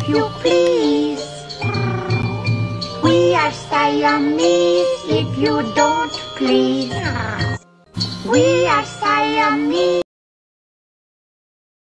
if you please. We are Siamese if you don't please. We are Siamese.